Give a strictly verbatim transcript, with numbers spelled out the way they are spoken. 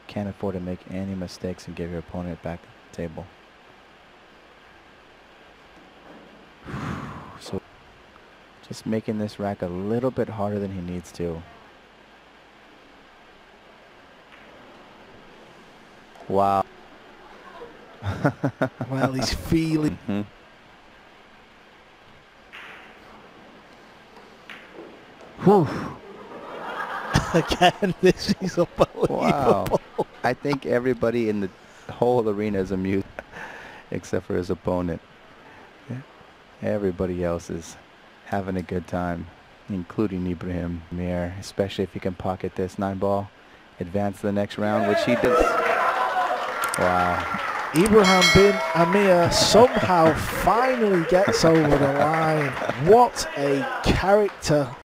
can't afford to make any mistakes and give your opponent back the table. So just making this rack a little bit harder than he needs to. Wow. Well, he's feeling. Mm-hmm. Whew. Again, this is unbelievable. Wow. I think everybody in the whole arena is amused except for his opponent. Everybody else is having a good time, including Ibrahim Mir, especially if he can pocket this nine ball, advance to the next round, which he does. Wow. Ibrahim bin Amir somehow finally gets over the line. What a character